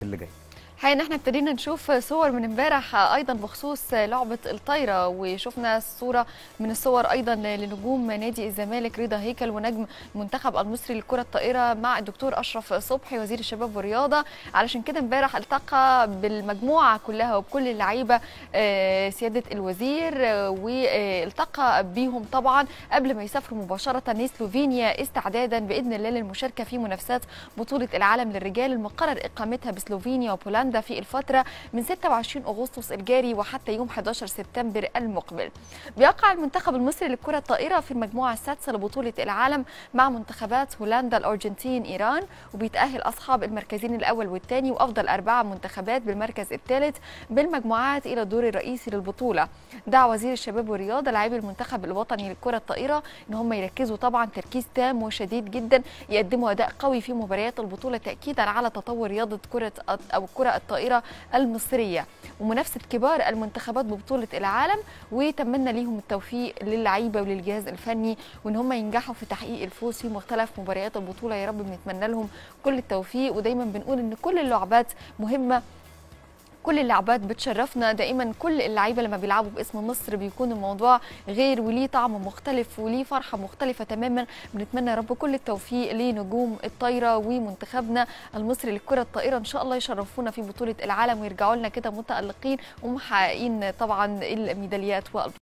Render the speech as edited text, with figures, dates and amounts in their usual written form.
اللي جاي. الحقيقة ان احنا ابتدينا نشوف صور من امبارح ايضا بخصوص لعبة الطايرة، وشفنا صورة من الصور ايضا لنجوم نادي الزمالك رضا هيكل ونجم المنتخب المصري للكرة الطائرة مع الدكتور اشرف صبحي وزير الشباب والرياضة. علشان كده امبارح التقى بالمجموعة كلها وبكل اللعيبة سيادة الوزير، والتقى بيهم طبعا قبل ما يسافروا مباشرة لسلوفينيا استعدادا باذن الله للمشاركة في منافسات بطولة العالم للرجال المقرر اقامتها بسلوفينيا وبولندا في الفترة من 26 أغسطس الجاري وحتى يوم 11 سبتمبر المقبل. بيقع المنتخب المصري للكرة الطائرة في المجموعة السادسة لبطولة العالم مع منتخبات هولندا، الأرجنتين، إيران، وبيتأهل أصحاب المركزين الأول والثاني وأفضل 4 منتخبات بالمركز الثالث بالمجموعات إلى الدور الرئيسي للبطولة. دعا وزير الشباب والرياضة لاعبي المنتخب الوطني للكرة الطائرة إن هم يركزوا طبعا تركيز تام وشديد جدا، يقدموا أداء قوي في مباريات البطولة تأكيدا على تطور رياضة الكرة الطائرة المصرية ومنافسة كبار المنتخبات ببطولة العالم. وتمنى ليهم التوفيق للعيبة وللجهاز الفني وان هم ينجحوا في تحقيق الفوز في مختلف مباريات البطولة. يا رب بنتمنى لهم كل التوفيق، ودايما بنقول ان كل اللعبات مهمة، كل اللعبات بتشرفنا دائما. كل اللعيبه لما بيلعبوا باسم مصر بيكون الموضوع غير وليه طعم مختلف وليه فرحه مختلفه تماما. بنتمنى يا رب كل التوفيق لنجوم الطايره ومنتخبنا المصري للكره الطائره، ان شاء الله يشرفونا في بطوله العالم ويرجعوا لنا كده متالقين ومحققين طبعا الميداليات